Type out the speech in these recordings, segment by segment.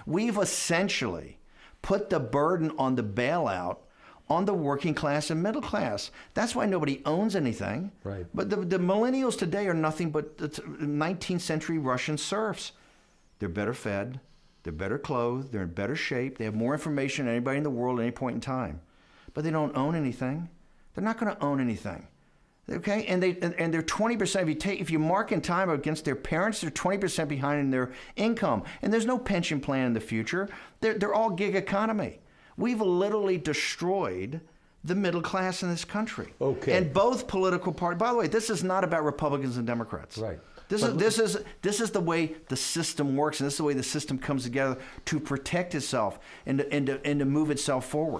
We've essentially put the burden on the bailout on the working class and middle class. That's why nobody owns anything. Right. But the millennials today are nothing but 19th century Russian serfs. They're better fed, they're better clothed, they're in better shape, they have more information than anybody in the world at any point in time. But they don't own anything. They're not going to own anything. Okay, and they're 20%. If you mark in time against their parents, they're 20% behind in their income, and there's no pension plan in the future. They're all gig economy. We've literally destroyed the middle class in this country. Okay. And both political parties. By the way, this is not about Republicans and Democrats. Right. This is the way the system works, and this is the way the system comes together to protect itself and to move itself forward.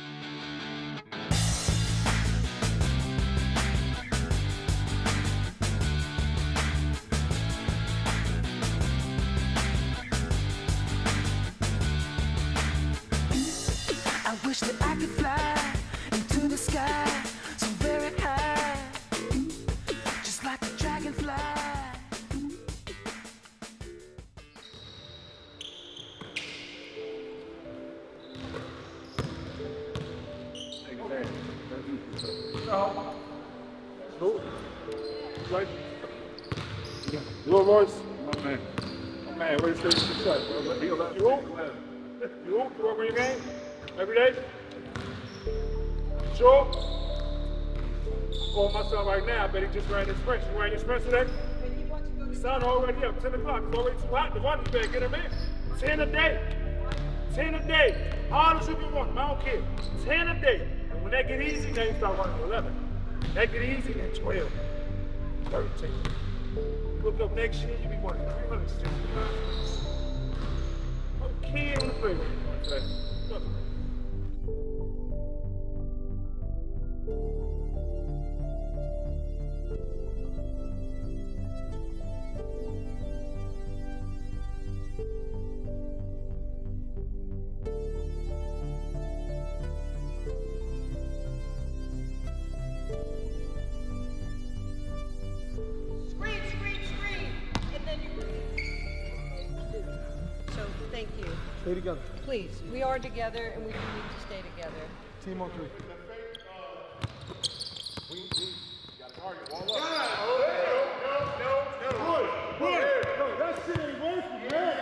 I wish that I could fly into the sky so very high, just like a dragonfly. Right. Your voice? My man. My man, what is this shot? You hoop? You hoop? You work on your game? Every day? Sure? Oh, my son right now, I bet he just ran his sprint. You ran your sprint today? Son already up, 10 o'clock. It's already too hot to run. You better get him in. 10 a day. 10 a day. Hard as you can run, I don't care. 10 a day. And when that get easy, then you start running to 11. That get easy, then 12. 13. Look up next year, you be running 360 miles. I'm a kid in the playground. Look. Thank you. Stay together. Please, we are together and we do need to stay together. Team on three. That shit ain't working, man.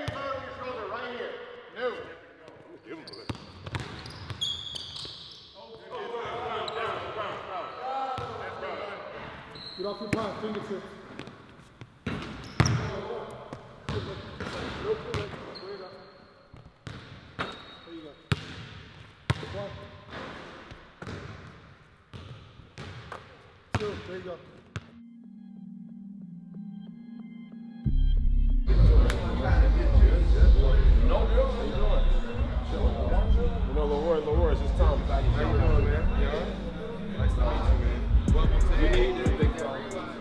Get off your pad, fingertips. There you go. Lord, it's Tom. How you doing, man? You all right? Nice to meet you, man. Welcome to the big dog.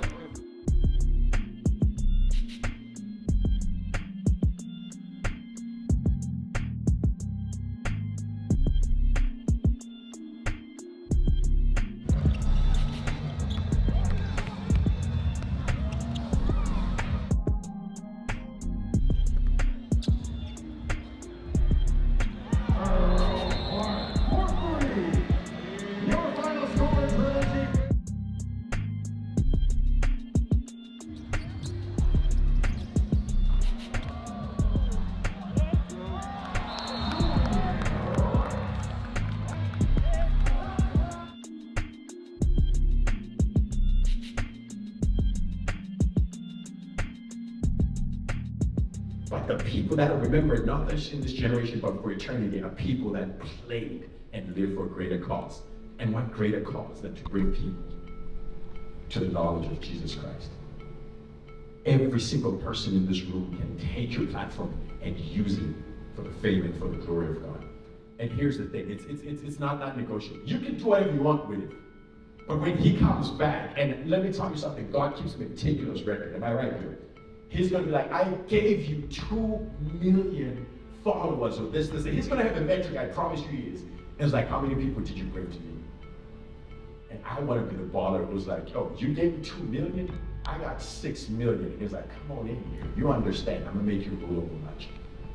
But the people that are remembered, not just in this generation, but for eternity, are people that played and lived for a greater cause. And what greater cause than to bring people to the knowledge of Jesus Christ? Every single person in this room can take your platform and use it for the fame and for the glory of God. And here's the thing, it's not negotiable. You can do whatever you want with it. But when he comes back, and let me tell you something, God keeps meticulous record. Am I right here? He's going to be like, I gave you 2 million followers of this. He's going to have a metric, I promise you he is. And it's like, how many people did you bring to me? And I want to be the baller who's like, oh, you gave me 2 million? I got 6 million. And he's like, come on in here. You understand, I'm going to make you rule over much.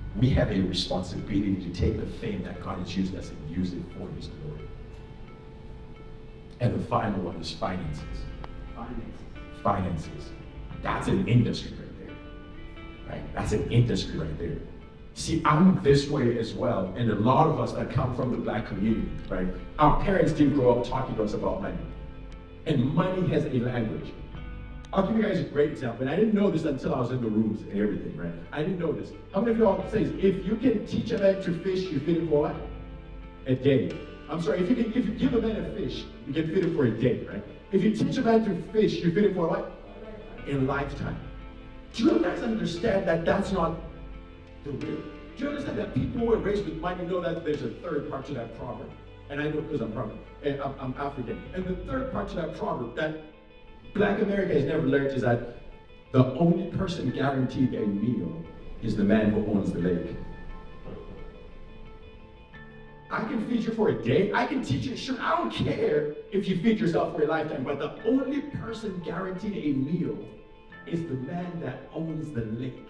we have a responsibility to take the fame that God has used us and use it for His glory. And the final one is finances. Finances. That's an industry right there. Right? That's an industry right there. See, I'm this way as well, and a lot of us that come from the black community, right? Our parents didn't grow up talking to us about money. And money has a language. I'll give you guys a great example, and I didn't know this until I was in the rooms and everything, right? I didn't know this. How many of y'all say, if you can teach a man to fish, you feed him for what? A day. I'm sorry, if you give a man a fish, you can feed him for a day, right? If you teach a man to fish, you feed him for what? A lifetime. Do you guys understand that that's not the real? Do you understand that people who are raised with money know that there's a third part to that proverb? And I know because I'm proverb, and I'm African. And the third part to that proverb that Black America has never learned is that the only person guaranteed a meal is the man who owns the lake. I can feed you for a day, I can teach you, sure, I don't care if you feed yourself for a lifetime, but the only person guaranteed a meal is the man that owns the lake.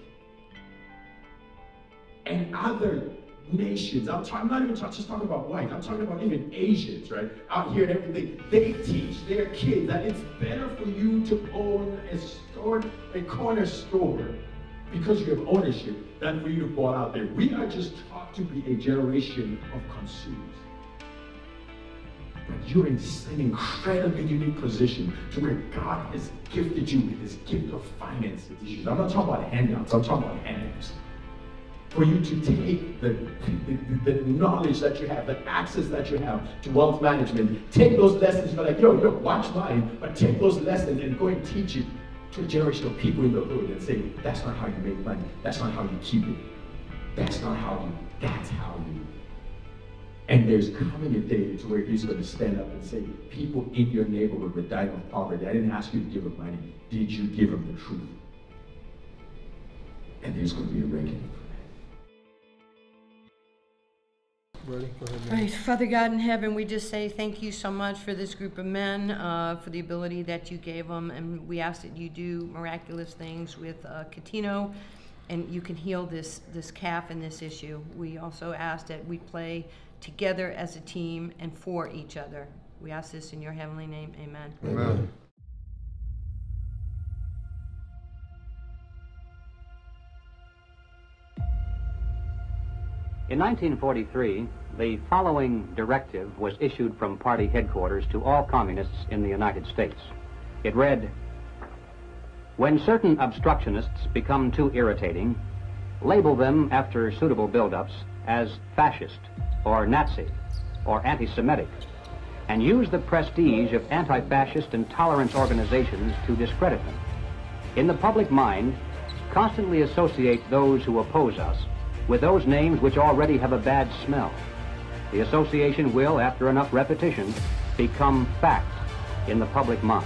And other nations, I'm not even just talking about white, I'm talking about even Asians, right? Out here and everything, they teach their kids that it's better for you to own a corner store because you have ownership than for you to go out there. We are just taught to be a generation of consumers. But you're in an incredibly unique position to where God has gifted you with this gift of finances issues. I'm not talking about handouts, I'm talking about handouts. For you to take the knowledge that you have, the access that you have to wealth management, take those lessons, you're like, yo, watch mine, but take those lessons and go and teach it to a generation of people in the hood and say, that's not how you make money, that's not how you keep it, that's how you. And there's coming a day to where He's going to stand up and say, people in your neighborhood were dying of poverty. I didn't ask you to give them money. Did you give them the truth? And there's going to be a reckoning. Ready? Go ahead, man. Right, Father God in heaven, we just say thank you so much for this group of men, for the ability that you gave them, and we ask that you do miraculous things with Catino, and you can heal this calf and this issue. We also ask that we play together as a team and for each other. We ask this in your heavenly name, amen. Amen. In 1943, the following directive was issued from party headquarters to all communists in the United States. It read, when certain obstructionists become too irritating, label them after suitable build-ups as fascist or Nazi or anti-Semitic, and use the prestige of anti-fascist and tolerance organizations to discredit them. In the public mind, constantly associate those who oppose us with those names which already have a bad smell. The association will, after enough repetition, become fact in the public mind.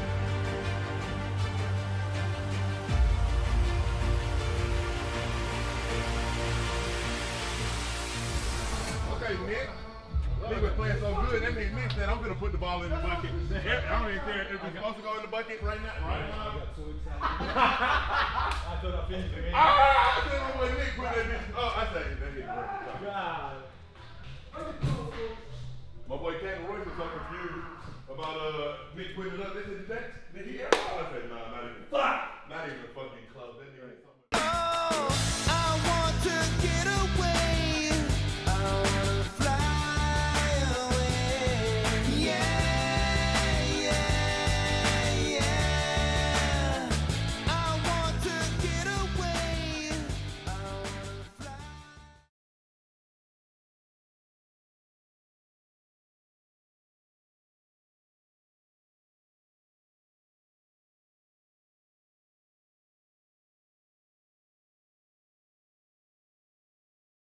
Okay, Nick. Nick was playing so good, that means Nick said, I'm going to put the ball in the bucket. I don't even care if it's supposed to go in the bucket right now. Right now. I got too excited. I thought I finished the game. I said, my boy Nick put that bitch. Oh, I say that hit great. God. My boy Cannon Royce was so confused about Nick putting it up. They said, did he ever? I said, nah.